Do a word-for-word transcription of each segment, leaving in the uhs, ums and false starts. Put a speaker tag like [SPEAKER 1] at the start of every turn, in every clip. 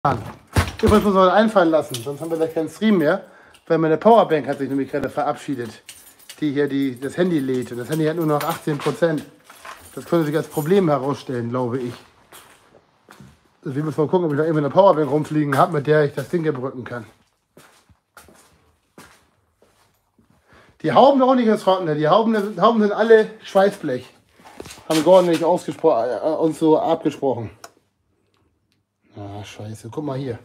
[SPEAKER 1] Übrigens muss man einfallen lassen, sonst haben wir gleich keinen Stream mehr, weil meine Powerbank hat sich nämlich gerade verabschiedet, die hier die, das Handy lädt. Und das Handy hat nur noch achtzehn Prozent. Das könnte sich als Problem herausstellen, glaube ich. Also wir müssen mal gucken, ob ich da irgendwie eine Powerbank rumfliegen habe, mit der ich das Ding überbrücken kann. Die Hauben noch nicht ins Trockene. Die Hauben, Hauben sind alle Schweißblech. Haben Gordon nicht ausgesprochen, äh, uns so abgesprochen. Ah, scheiße. Guck mal hier.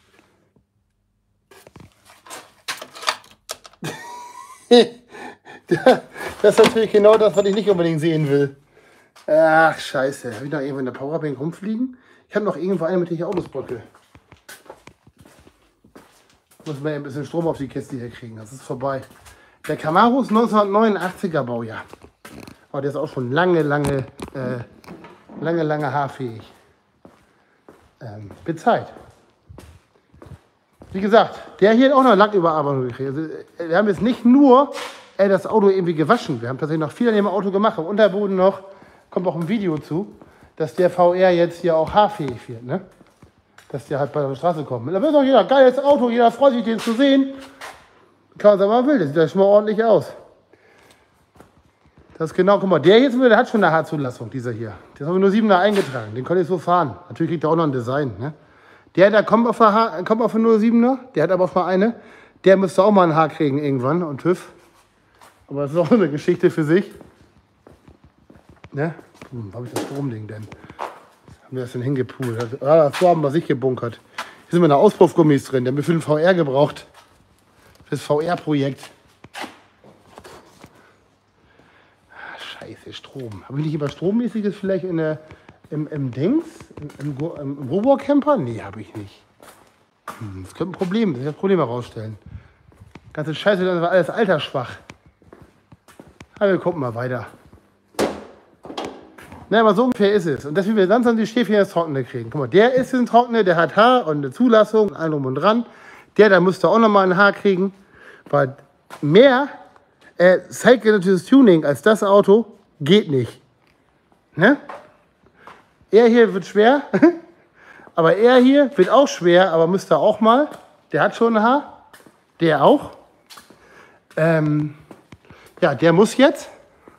[SPEAKER 1] Das ist natürlich genau das, was ich nicht unbedingt sehen will. Ach, scheiße. Habe ich noch irgendwo in der Powerbank rumfliegen? Ich habe noch irgendwo eine, mit der ich Autos brücke. Muss man ein bisschen Strom auf die Kiste hier kriegen. Das ist vorbei. Der Camaro ist neunzehnhundertneunundachtziger Baujahr. Aber der ist auch schon lange, lange, äh, lange, lange haarfähig. Ähm, wird Zeit. Wie gesagt, der hier hat auch noch Lacküberarbeitung gekriegt. Also, wir haben jetzt nicht nur äh, das Auto irgendwie gewaschen. Wir haben tatsächlich noch viel an dem Auto gemacht. Im Unterboden noch, kommt auch ein Video zu, dass der V R jetzt hier auch haarfähig wird. Ne? Dass der halt bei der Straße kommt. Da wird doch jeder, geiles Auto, jeder freut sich, den zu sehen. Kann man sagen, was man will, das sieht ja schon mal ordentlich aus. Das ist genau, guck mal, der jetzt, der hat schon eine Haarzulassung, dieser hier. Der ist aber nur siebener eingetragen, den konnte ich so fahren. Natürlich kriegt er auch noch ein Design. Ne? Der, der kommt auf eine, kommt auf eine nur siebener, der hat aber auch mal eine. Der müsste auch mal ein Haar kriegen irgendwann und TÜV. Aber das ist auch eine Geschichte für sich. Ne? Hm, wo habe ich das Stromding denn? Haben wir das denn hingepoolt? Ah, so haben wir sich gebunkert. Hier sind meine Auspuffgummis drin, der haben wir für den V R gebraucht. Fürs V R-Projekt. Scheiße, Strom. Habe ich nicht immer Strommäßiges vielleicht in der, im, im Dings? Im, im, im Robocamper? Nee, habe ich nicht. Hm, das könnte ein Problem, das wird Probleme herausstellen. Ganze Scheiße, das war alles altersschwach. Aber wir gucken mal weiter. Na, aber so ungefähr ist es. Und deswegen wir langsam die Stäbchen ins Trockene kriegen. Guck mal, der ist ein Trockene, der hat Haar und eine Zulassung, und allem drum und dran. Der da müsste auch nochmal ein Haar kriegen. Weil mehr äh, zeitgenössisches Tuning als das Auto geht nicht. Ne? Er hier wird schwer. Aber er hier wird auch schwer, aber müsste auch mal. Der hat schon ein Haar. Der auch. Ähm, ja, der muss jetzt.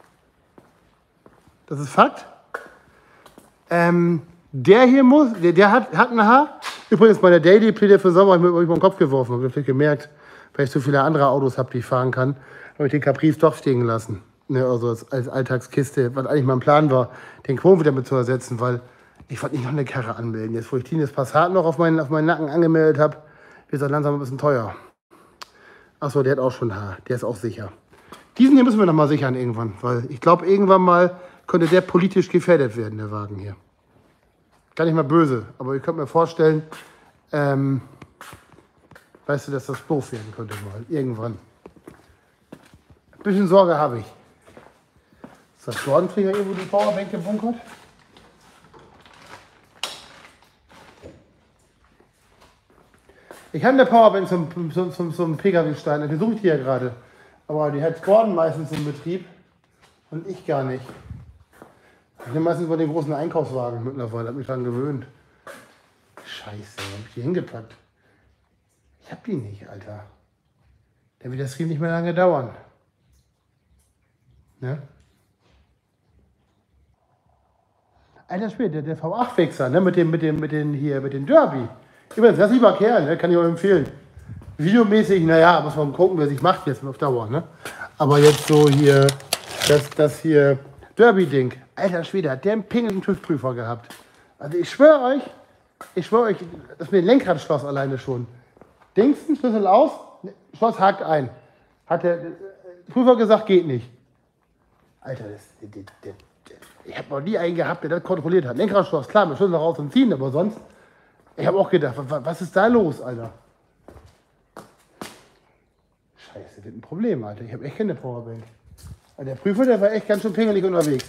[SPEAKER 1] Das ist Fakt. Ähm, der hier muss, der, der hat, hat ein Haar. Übrigens, meine Daily-Pläne für Sommer habe ich mir über den Kopf geworfen. Habe ich vielleicht gemerkt, weil ich so viele andere Autos habe, die ich fahren kann, habe ich den Caprice doch stehen gelassen. Ne, also als, als Alltagskiste, was eigentlich mein Plan war, den Quo wieder mit zu ersetzen, weil ich wollte nicht noch eine Karre anmelden. Jetzt, wo ich Tines Passat noch auf meinen, auf meinen Nacken angemeldet habe, wird es langsam ein bisschen teuer. Achso, der hat auch schon Haar. Der ist auch sicher. Diesen hier müssen wir noch mal sichern irgendwann, weil ich glaube, irgendwann mal könnte der politisch gefährdet werden, der Wagen hier. Gar nicht mal böse, aber ich könnte mir vorstellen, ähm, weißt du, dass das doof werden könnte mal, irgendwann. Ein bisschen Sorge habe ich. Ist das Gordon-Träger irgendwo die Powerbank gebunkert? Ich habe eine Powerbank zum, zum, zum, zum P K W-Stein, die suche ich die ja gerade. Aber die hat Gordon meistens im Betrieb und ich gar nicht. Ich nehme meistens über den großen Einkaufswagen mittlerweile, habe mich daran gewöhnt. Scheiße, wo habe ich die hingepackt? Ich habe die nicht, Alter. Dann wird das Stream nicht mehr lange dauern. Ne? Alter Schwede, der, der V acht Fixer, ne? Mit dem, mit dem, mit den hier, mit den Derby. Übrigens, das ist lieber Kerl, ne? Kann ich euch empfehlen. Videomäßig, naja, muss man gucken, wer sich macht jetzt auf Dauer, ne? Aber jetzt so hier, das, das hier Derby-Ding. Alter Schwede, hat der einen pingeligen TÜV-Prüfer gehabt. Also ich schwöre euch, ich schwöre euch, das mit dem Lenkradschloss alleine schon. Dingsten, Schlüssel aus, Schloss hakt ein. Hat der, der Prüfer gesagt, geht nicht. Alter, das, der, der, der, ich habe noch nie einen gehabt, der das kontrolliert hat. Lenkradschloss, klar, mit Schlüssel raus und ziehen, aber sonst, ich habe auch gedacht, was, was ist da los, Alter? Scheiße, das ist ein Problem, Alter. Ich habe echt keine Powerbank. Der Prüfer, der war echt ganz schön pingelig unterwegs.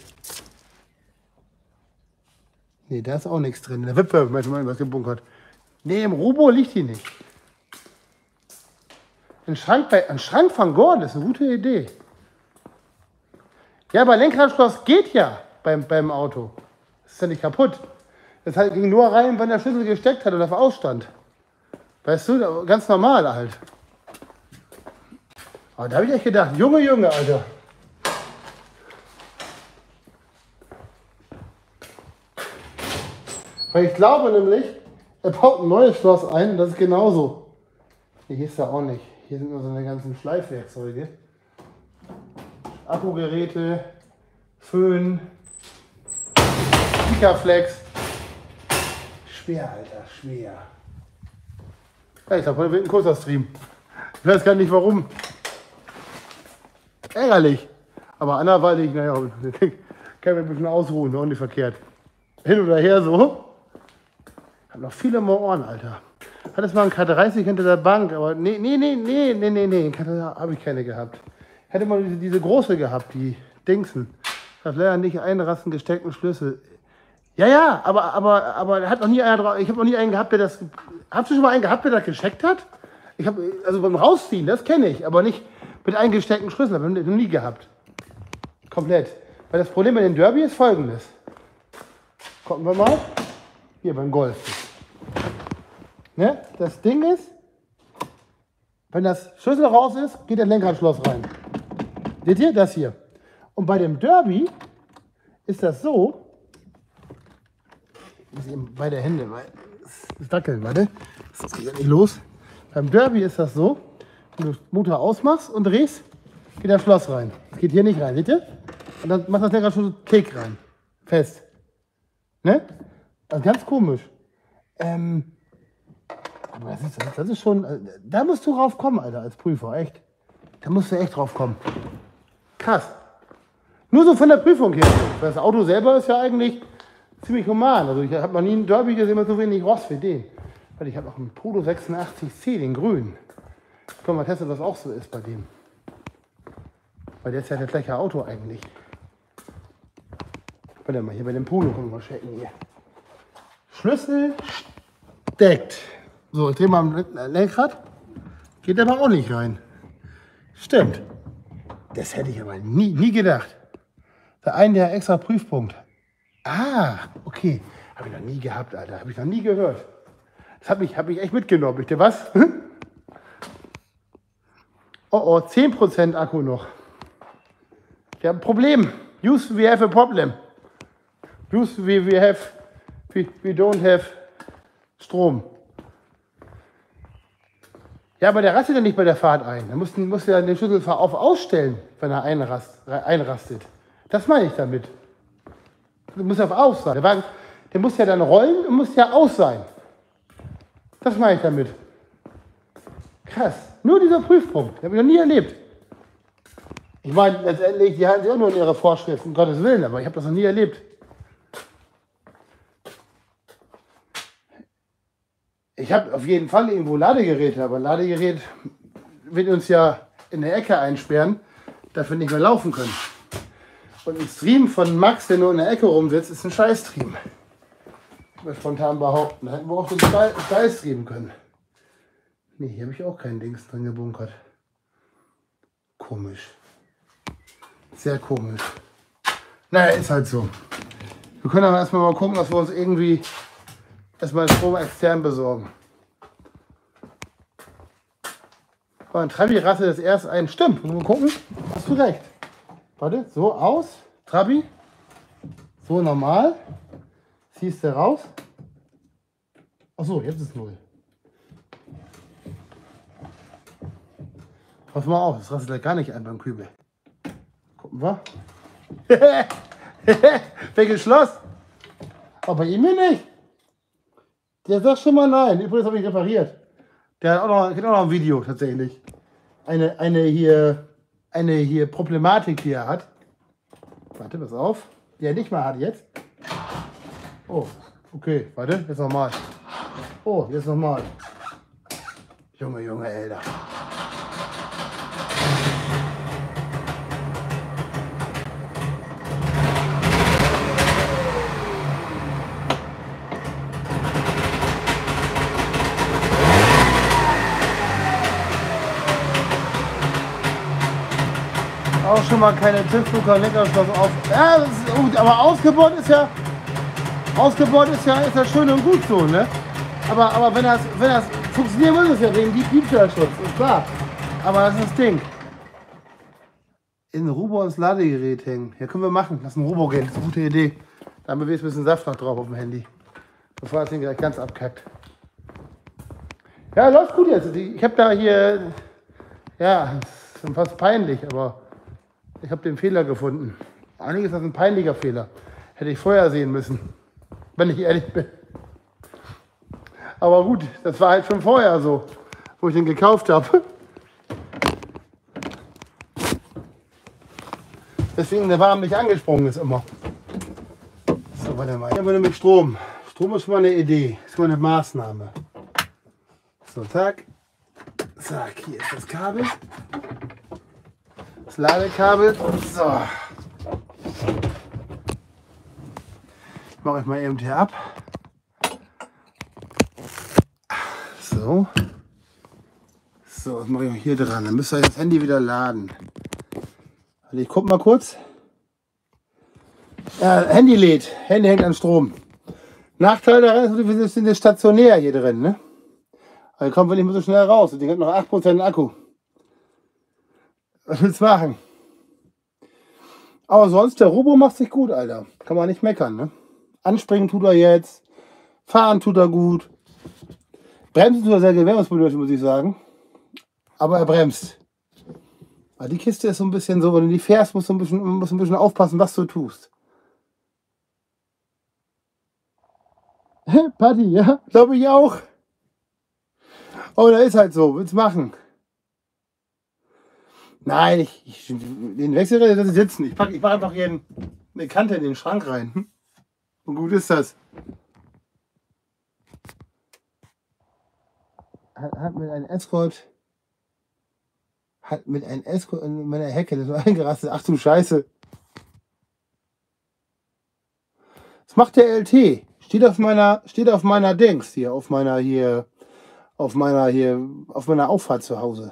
[SPEAKER 1] Nee, da ist auch nichts drin. Der Wipfel, manchmal was gebunkert. Nee, im Robo liegt die nicht. Ein Schrank, bei, ein Schrank von Gordon ist eine gute Idee. Ja, aber Lenkradschloss geht ja beim, beim Auto. Das ist ja nicht kaputt. Das halt ging nur rein, wenn der Schlüssel gesteckt hat oder auf Ausstand. Weißt du, ganz normal halt. Aber da habe ich echt gedacht, Junge, Junge, Alter. Weil ich glaube nämlich, er baut ein neues Schloss ein und das ist genauso. Nee, hier ist er auch nicht. Hier sind nur so eine ganzen Schleifwerkzeuge. Akkugeräte, Föhn, Sikaflex. Schwer, Alter, schwer. Ja, ich glaube, heute wird ein kurzer Stream. Ich weiß gar nicht warum. Ärgerlich. Aber anderweitig, naja, kann man ein bisschen ausruhen, auch nicht verkehrt. Hin oder her so. Hab noch viele mehr Ohren, Alter. Hattest mal einen K dreißig hinter der Bank, aber nee, nee, nee, nee, nee, nee, nee, habe ich keine gehabt. Hätte mal diese, diese große gehabt, die Dingsen. Das leider nicht einrasten, gesteckten Schlüssel. Ja, ja, aber, aber, aber hat noch nie einer drauf. Ich habe noch nie einen gehabt, der das. Hast du schon mal einen gehabt, der das gescheckt hat? Ich habe, also beim Rausziehen, das kenne ich, aber nicht mit eingesteckten Schlüssel. Habe ich noch nie gehabt. Komplett. Weil das Problem bei den Derby ist folgendes. Gucken wir mal. Hier beim Golf. Ne? Das Ding ist, wenn das Schlüssel raus ist, geht das Lenkradschloss rein. Seht ihr? Das hier. Und bei dem Derby ist das so, beide Hände, weil das Dackeln, warte, das geht ja nicht los. Beim Derby ist das so, wenn du Motor ausmachst und drehst, geht das Schloss rein. Das geht hier nicht rein, seht ihr? Und dann macht das Lenkradschloss Tick rein. Fest. Ne? Also ganz komisch. Ähm, aber das ist, das ist schon, da musst du drauf kommen, Alter, als Prüfer, echt. Da musst du echt drauf kommen. Krass. Nur so von der Prüfung her. Das Auto selber ist ja eigentlich ziemlich human. Also ich habe noch nie einen Derby gesehen mit so wenig Rost wie den. Weil ich habe noch einen Polo sechsundachtzig C, den grünen. Können wir mal testen, was auch so ist bei dem. Weil der ist ja das gleiche Auto eigentlich. Warte mal, hier bei dem Polo können wir mal checken hier. Schlüssel steckt. So, ich drehe mal am Lenkrad. Geht aber auch nicht rein. Stimmt. Das hätte ich aber nie, nie gedacht. Der eine der extra Prüfpunkt. Ah, okay. Habe ich noch nie gehabt, Alter. Habe ich noch nie gehört. Das hat mich, hab mich echt mitgenommen. Wisst ihr was? Oh oh, zehn Prozent Akku noch. Wir haben ein Problem. Use, we have a problem. Use, we, we have, we, we don't have Strom. Ja, aber der rastet ja nicht bei der Fahrt ein. Da muss, muss ja den Schlüssel auf ausstellen, wenn er einrast, einrastet. Das meine ich damit. Der muss auf aus sein. Der Wagen, der muss ja dann rollen und muss ja aus sein. Das meine ich damit. Krass. Nur dieser Prüfpunkt. Den habe ich noch nie erlebt. Ich meine, letztendlich, die halten sich auch nur in ihre Vorschriften, um Gottes Willen, aber ich habe das noch nie erlebt. Ich habe auf jeden Fall irgendwo Ladegeräte, aber ein Ladegerät wird uns ja in der Ecke einsperren, dass wir nicht mehr laufen können. Und ein Stream von Max, der nur in der Ecke rumsitzt, ist ein Scheiß-Stream. Ich würde spontan behaupten, da hätten wir auch so einen Style-Stream können. Nee, hier habe ich auch keinen Dings drin gebunkert. Komisch. Sehr komisch. Naja, ist halt so. Wir können aber erstmal mal gucken, dass wir uns irgendwie erstmal Strom extern besorgen. Aber ein Trabi rasselt das erst ein. Stimmt, mal gucken. Hast du recht. Warte, so aus. Trabi. So normal. Ziehst du raus. Achso, jetzt ist null. Pass mal auf, das rasselt gar nicht ein beim Kübel. Gucken wir. Welches Schloss? Aber bei ihm nicht. Der sagt schon mal nein. Übrigens habe ich repariert. Der hat auch noch, hat auch noch ein Video tatsächlich. Eine, eine, hier, eine hier Problematik, die er hat. Warte, pass auf. Die er nicht mal hat jetzt. Oh, okay. Warte, jetzt nochmal. Oh, jetzt nochmal. Junge, Junge, Alter. Auch schon mal keine TÜV-Luca Leckerschloss auf. Ja, das ist gut, aber ausgebaut ist ja. Ausgebaut ist ja, ist ja schön und gut so, ne? Aber, aber wenn das, wenn das funktionieren muss, ist ja wegen Diebstahlschutz, ist klar. Aber das ist das Ding. In Robo ins Ladegerät hängen. Ja, können wir machen. Lass ein Robo gehen. Das ist eine gute Idee. Dann bewegst du ein bisschen Saft noch drauf auf dem Handy. Bevor das Ding gleich ganz abkackt. Ja, läuft gut jetzt. Ich habe da hier, ja, das ist schon fast peinlich, aber ich habe den Fehler gefunden. Eigentlich ist das ein peinlicher Fehler. Hätte ich vorher sehen müssen, wenn ich ehrlich bin. Aber gut, das war halt schon vorher so, wo ich den gekauft habe. Deswegen der Warm nicht angesprungen ist immer. So, warte mal. Hier haben wir mit Strom. Strom ist schon mal eine Idee. Ist mal eine Maßnahme. So, zack. Zack, hier ist das Kabel. Das Ladekabel. So. Ich mache euch mal eben hier ab. So. So, das mache ich auch hier dran. Dann müsst ihr das Handy wieder laden. Also ich guck mal kurz. Ja, Handy lädt. Handy hängt an Strom. Nachteil daran ist, wir sind jetzt stationär hier drin, ne? Also kommen wir nicht mehr so schnell raus. Die hat noch acht Prozent Akku. Was willst du machen? Aber sonst, der Robo macht sich gut, Alter. Kann man nicht meckern, ne? Anspringen tut er jetzt. Fahren tut er gut. Bremsen tut er sehr gewährungsbedürftig, muss ich sagen. Aber er bremst. Weil die Kiste ist so ein bisschen so, wenn du die fährst, musst du ein bisschen, musst ein bisschen aufpassen, was du tust. Patti, ja? Glaube ich auch. Oh, da ist halt so. Willst du machen? Nein, ich, ich den Wechselräder lasse ich sitzen. Ich packe ich mach einfach hier eine Kante in den Schrank rein. Und gut ist das. Hat, hat mit einem Escort hat mit einem Escort in meiner Hecke das war eingerastet. Ach du Scheiße. Was macht der L T? Steht auf meiner steht auf meiner Dings hier, auf meiner hier auf meiner hier auf meiner Auffahrt zu Hause.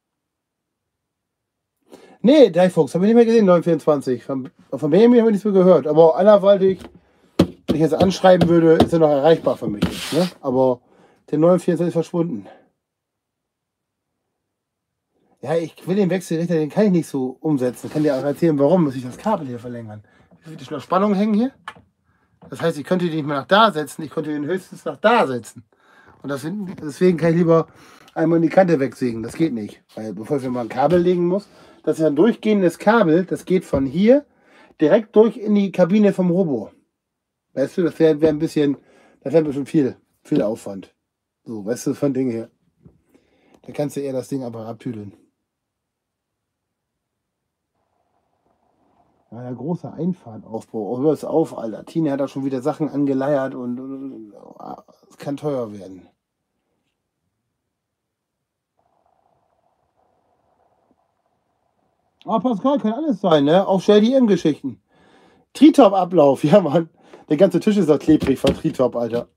[SPEAKER 1] Nee, Deifuchs, habe ich nicht mehr gesehen, neun vierundzwanzig. Von, von Benjamin habe ich nichts mehr gehört. Aber anderweitig, wenn ich jetzt anschreiben würde, ist er noch erreichbar für mich. Ne? Aber der neun vierundzwanzig ist verschwunden. Ja, ich will den Wechselrichter, den kann ich nicht so umsetzen. Ich kann dir auch erzählen, warum muss ich das Kabel hier verlängern. Wie viele noch Spannung hängen hier? Das heißt, ich könnte den nicht mehr nach da setzen, ich könnte den höchstens nach da setzen. Und das, deswegen kann ich lieber einmal in die Kante wegsägen. Das geht nicht. Weil bevor ich mal ein Kabel legen muss, das ist ein durchgehendes Kabel, das geht von hier direkt durch in die Kabine vom Robo. Weißt du, das wäre wär ein bisschen, das wäre ein bisschen viel, viel Aufwand. So, weißt du, von Ding her. Da kannst du eher das Ding einfach abtüdeln. Ja, der große Einfahrtaufbau. Oh, hör es auf, Alter. Tina hat da schon wieder Sachen angeleiert und, und, und es kann teuer werden. Ah, Pascal, kann alles sein, ne? Auch Shady M-Geschichten. Tritop-Ablauf, ja, Mann. Der ganze Tisch ist doch klebrig von Tritop, Alter.